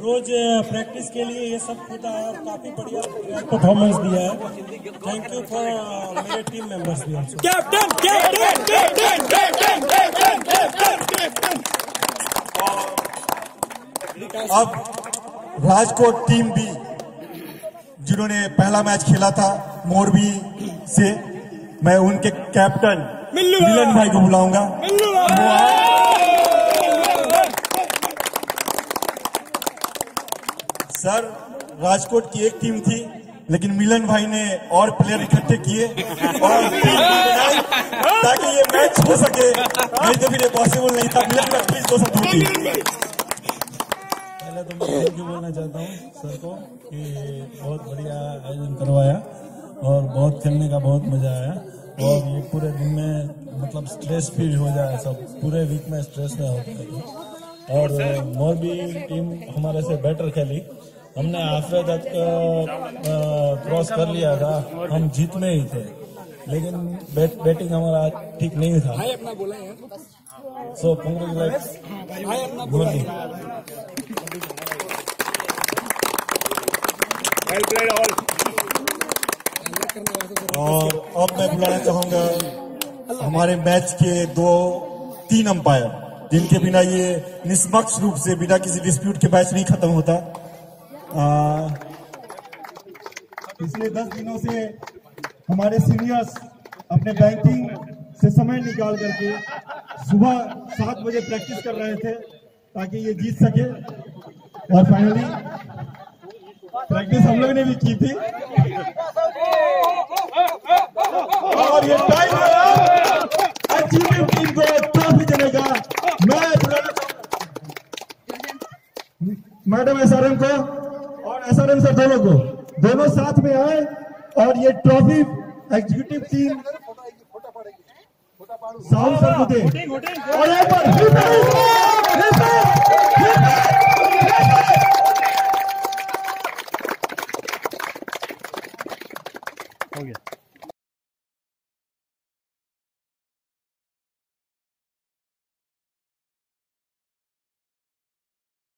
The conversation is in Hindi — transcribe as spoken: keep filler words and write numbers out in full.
रोज प्रैक्टिस के लिए ये सब खुदा है और काफी बढ़िया परफॉर्मेंस दिया है। थैंक यू फॉर मेरे टीम मेंबर्स भी। Captain captain captain captain captain captain. अब राजकोट टीम भी जिन्होंने पहला मैच खेला था मोरबी से, मैं उनके कैप्टन मिलन भाई को बुलाऊंगा। सर, राजकोट की एक टीम थी लेकिन मिलन भाई ने और प्लेयर इकट्ठे किए और टीम बनाई ताकि ये मैच हो सके, नहीं तो फिर ये पॉसिबल नहीं था। मिलन भाई प्लीज दो शब्द। पहले तो मैं थैंक यू बोलना चाहता हूँ सर को कि बहुत बढ़िया आयोजन करवाया और बहुत खेलने का बहुत मजा आया। और ये पूरे दिन में मतलब स्ट्रेस फ्री हो जाए, सब पूरे वीक में स्ट्रेस में होता है। और मोरबी टीम हमारे से बेटर खेली, हमने हाफवे तक क्रॉस कर लिया था, हम जीत में ही थे, लेकिन बैट, बैटिंग हमारा ठीक नहीं था। So congratulate Morbi. और अब मैं बुलाना चाहूंगा हमारे मैच के दो तीन अंपायर, जिनके बिना ये निष्पक्ष रूप से बिना किसी डिस्प्यूट के मैच नहीं खत्म होता। पिछले दस दिनों से हमारे सीनियर्स अपने बैंकिंग से समय निकाल करके सुबह सात बजे प्रैक्टिस कर रहे थे ताकि ये जीत सके। और फाइनली प्रैक्टिस हम लोग ने भी की थी और ये टाइम टीम को ट्रॉफी देने का मैं मैडम एसआरएम को और एसआरएम सर दोनों को, दोनों साथ में आए और ये trophy executive team sound sir को दे और एक बार